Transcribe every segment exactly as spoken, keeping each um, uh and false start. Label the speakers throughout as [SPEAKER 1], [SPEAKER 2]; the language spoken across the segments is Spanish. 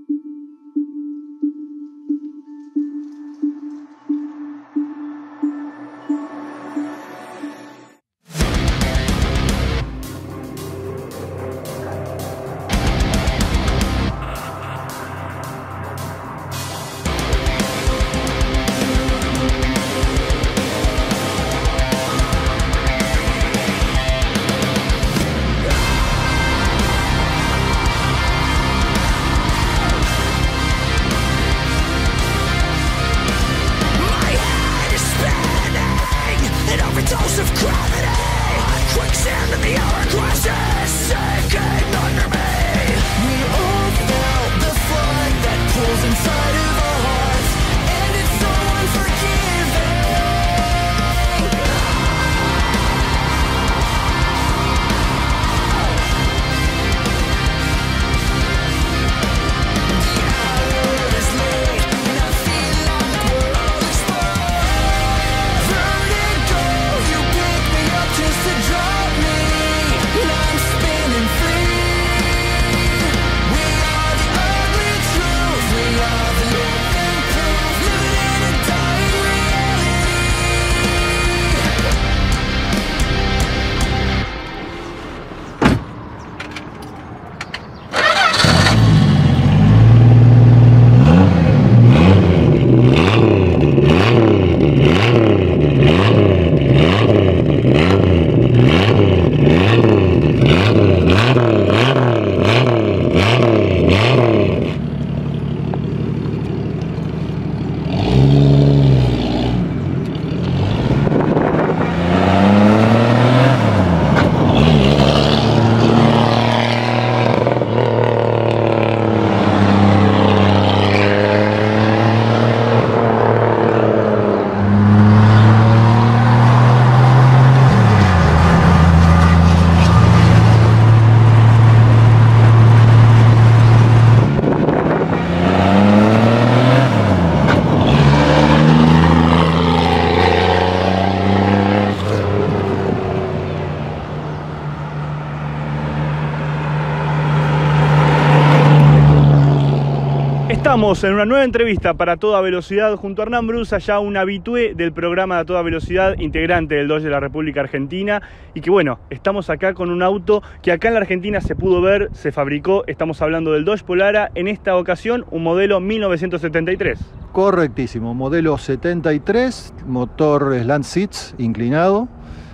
[SPEAKER 1] Estamos en una nueva entrevista para Toda Velocidad junto a Hernán Brusa, ya un habitué del programa de Toda Velocidad, integrante del Dodge de la República Argentina. Y que bueno, estamos acá con un auto que acá en la Argentina se pudo ver, se fabricó. Estamos hablando del Dodge Polara, en esta ocasión un modelo mil novecientos setenta y tres.
[SPEAKER 2] Correctísimo, modelo setenta y tres, motor slant six inclinado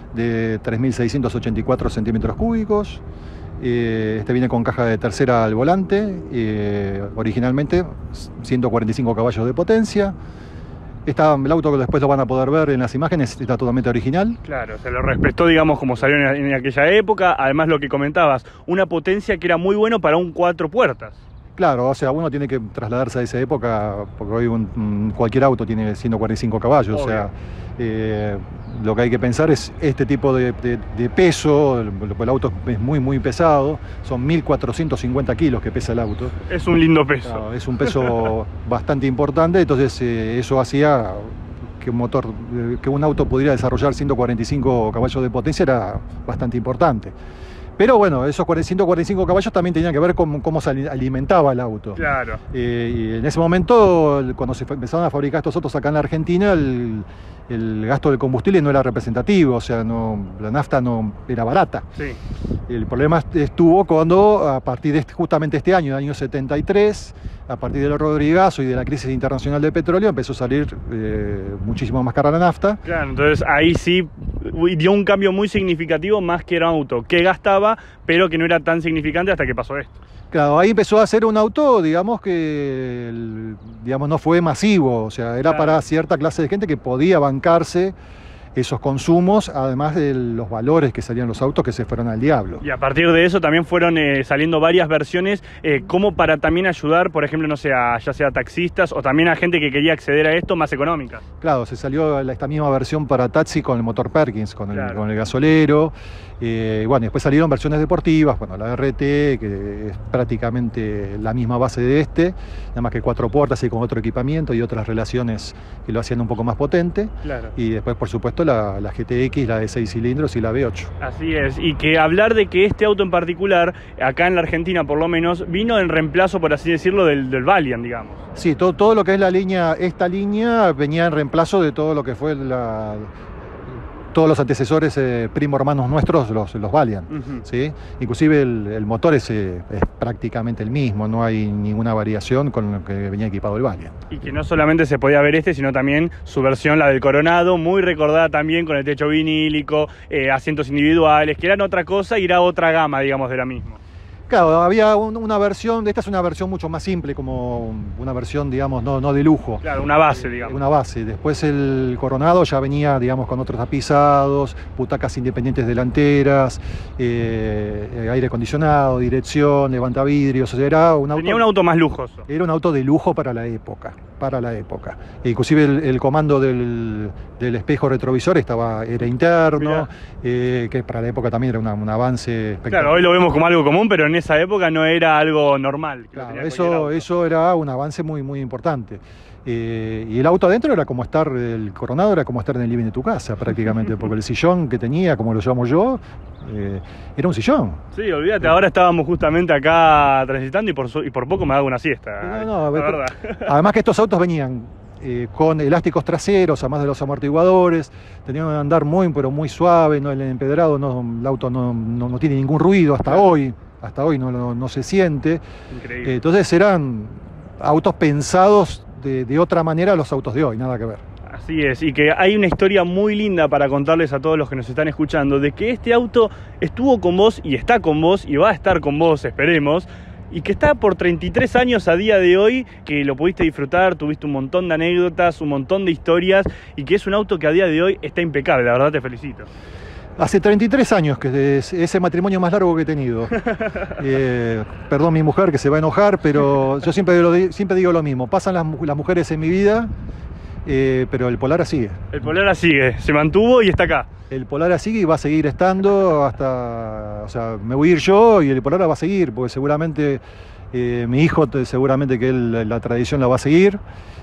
[SPEAKER 2] de tres mil seiscientos ochenta y cuatro centímetros cúbicos. Este viene con caja de tercera al volante, eh, originalmente ciento cuarenta y cinco caballos de potencia. Está, el auto que después lo van a poder ver en las imágenes está totalmente original.
[SPEAKER 1] Claro, se lo respetó, digamos, como salió en, en aquella época. Además, lo que comentabas, una potencia que era muy bueno para un cuatro puertas.
[SPEAKER 2] Claro, o sea, uno tiene que trasladarse a esa época, porque hoy un, un, cualquier auto tiene ciento cuarenta y cinco caballos. Obvio. O sea, eh, lo que hay que pensar es este tipo de, de, de peso. El, el auto es muy, muy pesado, son mil cuatrocientos cincuenta kilos que pesa el auto.
[SPEAKER 1] Es un lindo peso.
[SPEAKER 2] Claro, es un peso bastante importante, entonces eh, eso hacía que un motor, eh, que un auto pudiera desarrollar ciento cuarenta y cinco caballos de potencia era bastante importante. Pero bueno, esos ciento cuarenta y cinco caballos también tenían que ver con cómo se alimentaba el auto.
[SPEAKER 1] Claro.
[SPEAKER 2] Eh, y en ese momento, cuando se empezaron a fabricar estos autos acá en la Argentina, el, el gasto del combustible no era representativo, o sea, no, la nafta no era barata.
[SPEAKER 1] Sí.
[SPEAKER 2] El problema estuvo cuando, a partir de este, justamente este año, el año setenta y tres, a partir del Rodrigazo y de la crisis internacional del petróleo, empezó a salir eh, muchísimo más cara la nafta.
[SPEAKER 1] Claro, entonces ahí sí dio un cambio muy significativo, más que era un auto que gastaba, pero que no era tan significante hasta que pasó esto.
[SPEAKER 2] Claro, ahí empezó a ser un auto, digamos, que el, digamos, no fue masivo, o sea, era claro, para cierta clase de gente que podía bancarse esos consumos, además de los valores que salían los autos que se fueron al diablo.
[SPEAKER 1] Y a partir de eso también fueron eh, saliendo varias versiones, eh, como para también ayudar, por ejemplo, no sé, a, ya sea taxistas o también a gente que quería acceder a esto más económica.
[SPEAKER 2] Claro, se salió esta misma versión para taxi con el motor Perkins, con el, claro, con el gasolero. Eh, bueno, después salieron versiones deportivas, bueno, la R T, que es prácticamente la misma base de este, nada más que cuatro puertas y con otro equipamiento y otras relaciones que lo hacían un poco más potente.
[SPEAKER 1] Claro.
[SPEAKER 2] Y después, por supuesto, la, la G T X, la de seis cilindros y la V ocho.
[SPEAKER 1] Así es, y que hablar de que este auto en particular, acá en la Argentina por lo menos, vino en reemplazo, por así decirlo, del, del Valiant, digamos.
[SPEAKER 2] Sí, todo, todo lo que es la línea, esta línea venía en reemplazo de todo lo que fue la... todos los antecesores eh, primo hermanos nuestros, los, los Valiant, uh-huh. ¿Sí? Inclusive el, el motor es, eh, es prácticamente el mismo, no hay ninguna variación con lo que venía equipado el Valiant.
[SPEAKER 1] Y que no solamente se podía ver este, sino también su versión, la del Coronado, muy recordada también con el techo vinílico, eh, asientos individuales, que eran otra cosa y era otra gama, digamos, de la misma.
[SPEAKER 2] Claro, había un, una versión, esta es una versión mucho más simple, como una versión, digamos, no, no de lujo.
[SPEAKER 1] Claro, una base, digamos.
[SPEAKER 2] Una base. Después el Coronado ya venía, digamos, con otros tapizados, butacas independientes delanteras, eh, aire acondicionado, dirección, levantavidrios. O sea, era un auto,
[SPEAKER 1] tenía un auto más lujoso.
[SPEAKER 2] Era un auto de lujo para la época, para la época. E inclusive el, el comando del, del espejo retrovisor estaba, era interno, eh, que para la época también era una, un avance espectacular.
[SPEAKER 1] Claro, hoy lo vemos como algo común, pero en esa época no era algo normal.
[SPEAKER 2] Claro, eso, eso era un avance muy, muy importante. Eh, y el auto adentro era como estar, el Coronado era como estar en el living de tu casa prácticamente, porque el sillón que tenía, como lo llamo yo, eh, era un sillón.
[SPEAKER 1] Sí, olvídate, ahora estábamos justamente acá transitando y por, y por poco me hago una siesta.
[SPEAKER 2] No, no, la verdad. Además que estos autos venían eh, con elásticos traseros, además de los amortiguadores, tenían que andar muy, pero muy suave, no, el empedrado, no, el auto no, no, no tiene ningún ruido hasta claro. hoy. Hasta hoy no, no, no se siente.
[SPEAKER 1] Increíble.
[SPEAKER 2] Entonces eran autos pensados de, de otra manera a los autos de hoy, nada que ver.
[SPEAKER 1] Así es, y que hay una historia muy linda para contarles a todos los que nos están escuchando, de que este auto estuvo con vos y está con vos y va a estar con vos, esperemos, y que está por treinta y tres años a día de hoy, que lo pudiste disfrutar, tuviste un montón de anécdotas, un montón de historias, y que es un auto que a día de hoy está impecable, la verdad te felicito.
[SPEAKER 2] Hace treinta y tres años que es ese matrimonio más largo que he tenido. Eh, perdón mi mujer que se va a enojar, pero yo siempre, lo, siempre digo lo mismo. Pasan las, las mujeres en mi vida, eh, pero el Polara sigue.
[SPEAKER 1] El Polara sigue, se mantuvo y está acá.
[SPEAKER 2] El Polara sigue y va a seguir estando hasta... O sea, me voy a ir yo y el Polara va a seguir, porque seguramente eh, mi hijo, seguramente que él la tradición la va a seguir.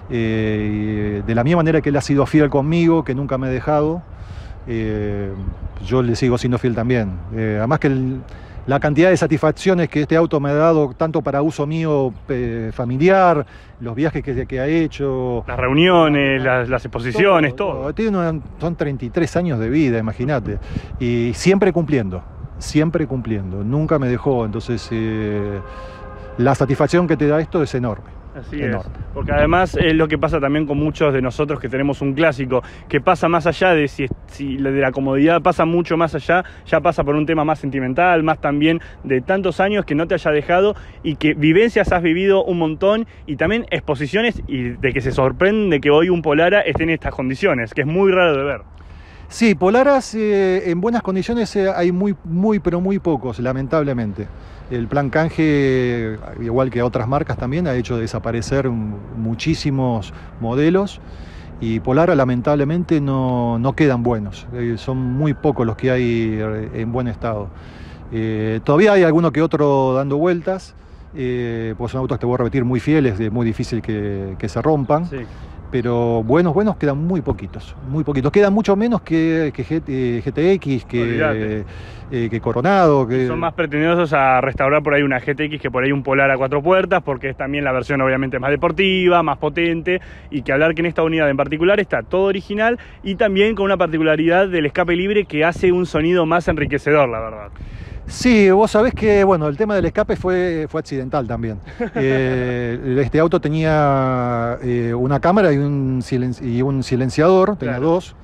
[SPEAKER 2] Eh, de la misma manera que él ha sido fiel conmigo, que nunca me ha dejado. Eh, yo le sigo siendo fiel también. Eh, además que el, la cantidad de satisfacciones que este auto me ha dado, tanto para uso mío eh, familiar, los viajes que, que ha hecho,
[SPEAKER 1] las reuniones, las, las exposiciones, todo. todo.
[SPEAKER 2] Tiene una, son treinta y tres años de vida, imagínate. Y siempre cumpliendo, siempre cumpliendo. Nunca me dejó. Entonces, eh, la satisfacción que te da esto es enorme.
[SPEAKER 1] Así es, porque además es lo que pasa también con muchos de nosotros que tenemos un clásico, que pasa más allá de si, si de la comodidad, pasa mucho más allá, ya pasa por un tema más sentimental, más también de tantos años que no te haya dejado y que vivencias has vivido un montón y también exposiciones y de que se sorprende que hoy un Polara esté en estas condiciones, que es muy raro de ver.
[SPEAKER 2] Sí, Polaras eh, en buenas condiciones eh, hay muy, muy, pero muy pocos, lamentablemente. El plan canje, igual que otras marcas también, ha hecho desaparecer muchísimos modelos y Polara lamentablemente no, no quedan buenos. Eh, son muy pocos los que hay en buen estado. Eh, todavía hay alguno que otro dando vueltas, eh, pues son autos que te voy a repetir muy fieles, es muy difícil que, que se rompan. Sí. Pero buenos, buenos quedan muy poquitos, muy poquitos. Quedan mucho menos que, que G T X, que, eh, que Coronado. Que...
[SPEAKER 1] Son más pretensiosos a restaurar por ahí una G T X que por ahí un Polara a cuatro puertas, porque es también la versión obviamente más deportiva, más potente, y que hablar que en esta unidad en particular está todo original y también con una particularidad del escape libre que hace un sonido más enriquecedor, la verdad.
[SPEAKER 2] Sí, vos sabés que bueno, el tema del escape fue, fue accidental también. Eh, este auto tenía eh, una cámara y un, silen y un silenciador, tenía claro. dos,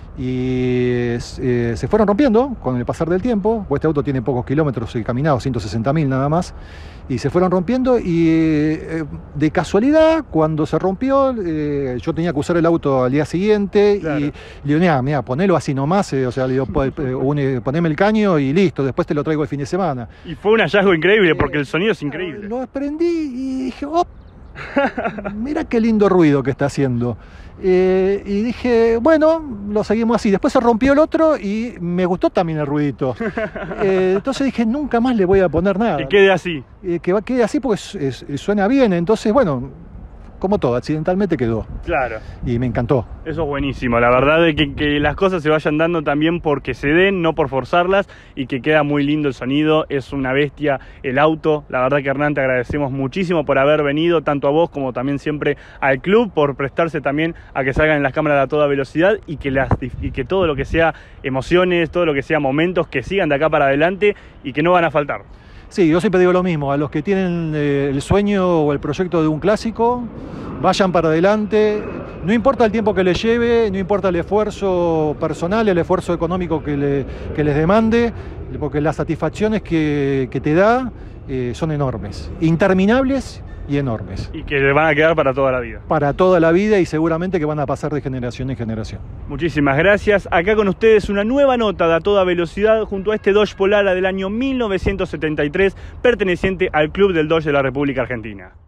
[SPEAKER 2] y eh, se fueron rompiendo con el pasar del tiempo, pues este auto tiene pocos kilómetros caminados, ciento sesenta mil nada más, y se fueron rompiendo y eh, de casualidad cuando se rompió eh, yo tenía que usar el auto al día siguiente claro. y le digo, mira, mira, ponelo así nomás, eh, o sea, le digo, poneme el caño y listo, después te lo traigo el fin de semana.
[SPEAKER 1] Y fue un hallazgo increíble porque eh, el sonido es increíble.
[SPEAKER 2] Lo aprendí y dije, oh, Mirá qué lindo ruido que está haciendo. Eh, y dije, bueno, lo seguimos así. Después se rompió el otro y me gustó también el ruidito. Eh, entonces dije, nunca más le voy a poner nada.
[SPEAKER 1] Que quede así.
[SPEAKER 2] Eh, que quede así porque es, es, suena bien. Entonces, bueno, como todo, accidentalmente quedó.
[SPEAKER 1] Claro.
[SPEAKER 2] Y me encantó.
[SPEAKER 1] Eso es buenísimo, la verdad es que, que las cosas se vayan dando también porque se den, no por forzarlas, y que queda muy lindo el sonido, es una bestia el auto. La verdad que, Hernán, te agradecemos muchísimo por haber venido, tanto a vos como también siempre al club, por prestarse también a que salgan en las cámaras a toda velocidad y que, las, y que todo lo que sea emociones, todo lo que sea momentos, que sigan de acá para adelante y que no van a faltar.
[SPEAKER 2] Sí, yo siempre digo lo mismo, a los que tienen eh, el sueño o el proyecto de un clásico, vayan para adelante, no importa el tiempo que les lleve, no importa el esfuerzo personal, el esfuerzo económico que, le, que les demande, porque las satisfacciones que, que te da eh, son enormes, interminables y enormes.
[SPEAKER 1] Y que van a quedar para toda la vida.
[SPEAKER 2] Para toda la vida y seguramente que van a pasar de generación en generación.
[SPEAKER 1] Muchísimas gracias. Acá con ustedes una nueva nota de A Toda Velocidad junto a este Dodge Polara del año mil novecientos setenta y tres, perteneciente al Club del Dodge de la República Argentina.